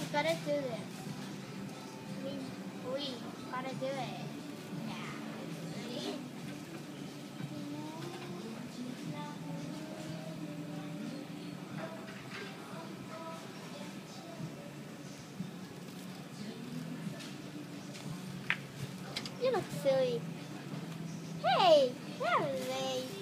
gotta do this. We gotta do it. Yeah. You look silly. Hey, that was late.